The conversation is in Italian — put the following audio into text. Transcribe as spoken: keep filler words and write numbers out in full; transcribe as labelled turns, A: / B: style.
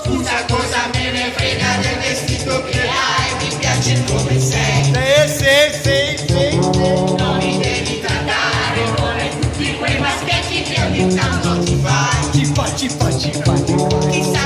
A: Scusa, cosa me ne frega del vestito che hai, mi piace come sei.
B: Sì, sì, sì, sì, sì.
A: Non mi devi trattare come tutti quei maschietti che ogni tanto ti fai.
B: Ci fa, ci fa, ci fa, ci fa.
A: Chissà